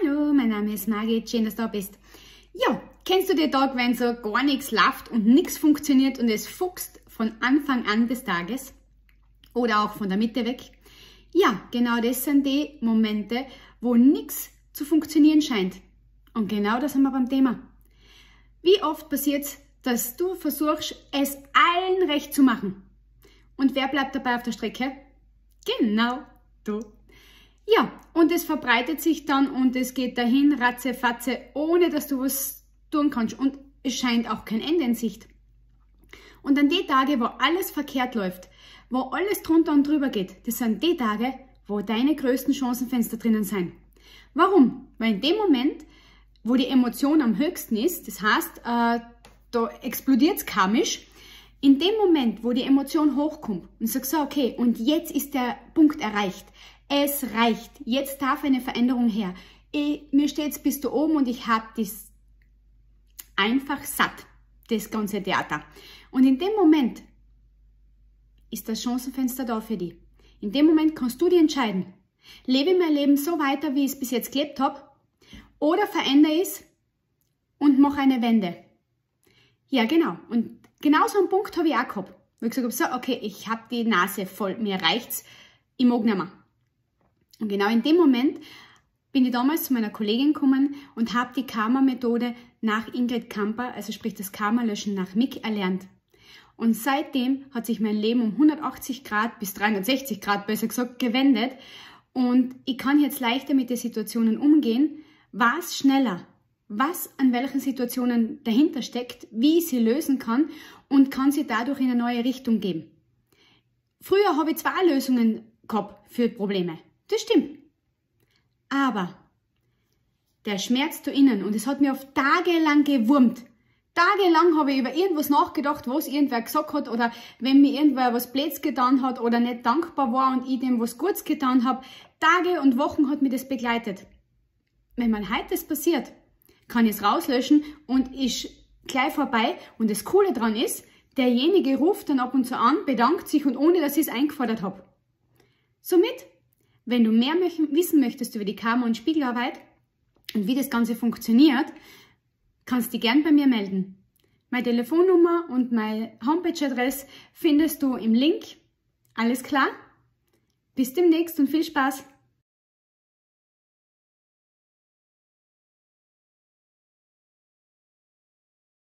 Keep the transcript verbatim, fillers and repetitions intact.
Hallo, mein Name ist Margit, schön, dass du da bist. Ja, kennst du den Tag, wenn so gar nichts läuft und nichts funktioniert und es fuchst von Anfang an des Tages oder auch von der Mitte weg? Ja, genau das sind die Momente, wo nichts zu funktionieren scheint. Und genau das haben wir beim Thema. Wie oft passiert es, dass du versuchst, es allen recht zu machen? Und wer bleibt dabei auf der Strecke? Genau, du. Ja, und es verbreitet sich dann und es geht dahin, ratzefatze, ohne dass du was tun kannst. Und es scheint auch kein Ende in Sicht. Und an die Tage, wo alles verkehrt läuft, wo alles drunter und drüber geht, das sind die Tage, wo deine größten Chancenfenster drinnen sind. Warum? Weil in dem Moment, wo die Emotion am höchsten ist, das heißt, äh, da explodiert es karmisch, in dem Moment, wo die Emotion hochkommt und sagst so, okay, und jetzt ist der Punkt erreicht, es reicht, jetzt darf eine Veränderung her. Ich, mir steht jetzt bis da oben und ich habe das einfach satt, das ganze Theater. Und in dem Moment ist das Chancenfenster da für dich. In dem Moment kannst du dir entscheiden, lebe ich mein Leben so weiter, wie ich es bis jetzt gelebt habe, oder verändere es und mache eine Wende. Ja, genau. Und genau so einen Punkt habe ich auch gehabt. Wo ich gesagt habe, so, okay, ich habe die Nase voll, mir reicht's, ich mag nicht mehr. Und genau in dem Moment bin ich damals zu meiner Kollegin gekommen und habe die Karma-Methode nach Ingrid Kamper, also sprich das Karma-Löschen nach Mick, erlernt. Und seitdem hat sich mein Leben um hundertachtzig Grad bis dreihundertsechzig Grad, besser gesagt, gewendet. Und ich kann jetzt leichter mit den Situationen umgehen, was schneller, was an welchen Situationen dahinter steckt, wie ich sie lösen kann und kann sie dadurch in eine neue Richtung geben. Früher habe ich zwei Lösungen gehabt für Probleme. Das stimmt. Aber der Schmerz da innen, und es hat mir oft tagelang gewurmt. Tagelang habe ich über irgendwas nachgedacht, was irgendwer gesagt hat oder wenn mir irgendwer was Blöds getan hat oder nicht dankbar war und ich dem was Gutes getan habe. Tage und Wochen hat mich das begleitet. Wenn mal heute das passiert, kann ich es rauslöschen und ist gleich vorbei. Und das Coole daran ist, derjenige ruft dann ab und zu an, bedankt sich und ohne, dass ich es eingefordert habe. Somit, wenn du mehr wissen möchtest über die Karma- und Spiegelarbeit und wie das Ganze funktioniert, kannst du dich gern bei mir melden. Meine Telefonnummer und meine Homepage-Adresse findest du im Link. Alles klar? Bis demnächst und viel Spaß!